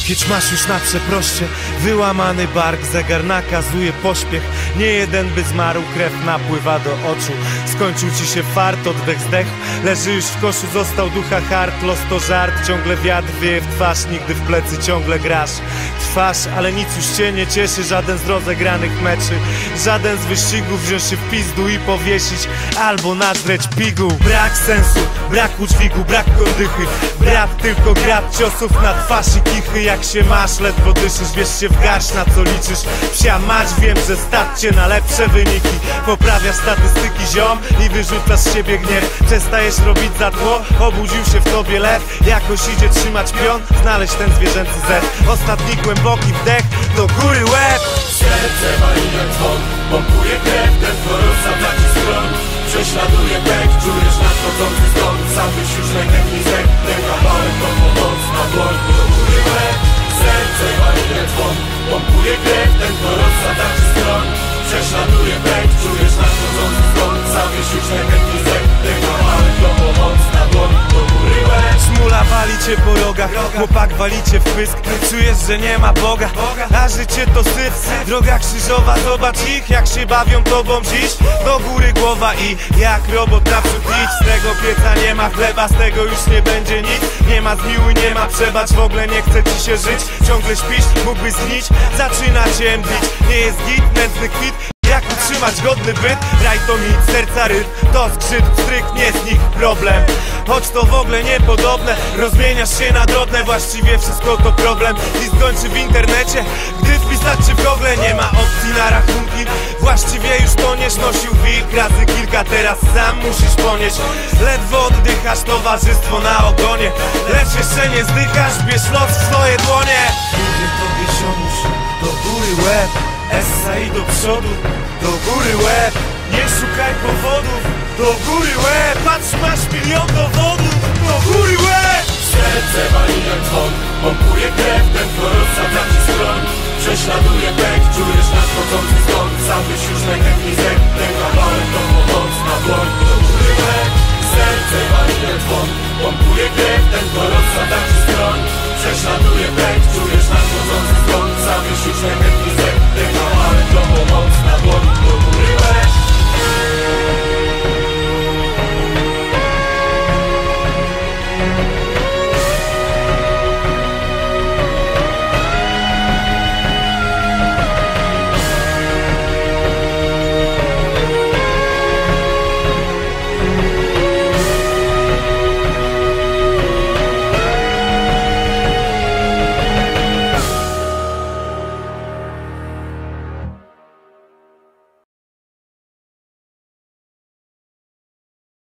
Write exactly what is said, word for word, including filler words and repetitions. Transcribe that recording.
Kieć masz już na przeproście, wyłamany bark, zegar nakazuje pośpiech. Nie jeden by zmarł, krew napływa do oczu. Skończył ci się fart, oddech zdechł. Leży już w koszu, został ducha hart. Los to żart, ciągle wiatr wieje w twarz. Nigdy w plecy ciągle grasz. Trwasz, ale nic już cię nie cieszy. Żaden z rozegranych meczy, żaden z wyścigów wziąć się w pizdu i powiesić albo nadrzeć piguł. Brak sensu, brak udźwigu, brak kondychy. Brat, tylko grad ciosów na twarz i kichy. Jak się masz, ledwo dyszysz, wiesz się w garść, na co liczysz. Psia mać, wiem, że stać cię na lepsze wyniki. Poprawiasz statystyki, ziom, i wyrzucasz z siebie gniew. Przestajesz robić za tło, obudził się w tobie lew. Jakoś idzie trzymać pion, znaleźć ten zwierzęcy zew. Ostatni głęboki wdech, do góry łeb. Serce wali jak dzwon, pompuje krew, ten gorąca taki skron. Prześladuje pęk, czujesz nadchodzący zgon. Zawyś już lękętny zek, ten kawałek to pomoc na dłoń. Do góry łeb. Serce wali jak dzwon, pompuje krew, ten gorąca taki skron. Prześladuje pęk, czujesz nadchodzący zgon. Zawyś już lękętny zek, ten kawałek to pomoc na dłoń. Do góry łeb. Szmula wali cię po rogach, chłopak wali cię w pysk. Czujesz, że nie ma Boga, a życie to syf. Droga krzyżowa, zobacz ich, jak się bawią tobą dziś. Do góry głowa i jak robot naprzód idź. Z tego pieca nie ma chleba, z tego już nie będzie nic. Nie ma zmiłuj, nie ma przebacz, w ogóle nie chce ci się żyć. Ciągle śpisz, mógłbyś zgnić, zaczyna cię mdlić. Nie jest git, nędzny kwit. Jak utrzymać godny byt? Raj to mit, serca rytm, to zgrzyt, stryk, nie z nich problem. Choć to w ogóle niepodobne, rozmieniasz się na drobne. Właściwie wszystko to problem i skończy w internecie. Gdy wpisać się w Google, nie ma opcji na rachunki. Właściwie już toniesz, nosił wilk razy kilka, teraz sam musisz ponieść. Ledwo oddychasz, towarzystwo na ogonie. Lecz jeszcze nie zdychasz, bierz los w swoje dłonie. Mówię tobie, ziomuś, do góry łeb. Essa i do przodu, do góry łeb. Nie szukaj powodów, do góry łeb. Patrz, masz milion dowodów, do góry łeb. Serce wali jak dzwon, pompuje krew, ten gorąca taki skron. Prześladuje pęk, czujesz nadchodzący zgon.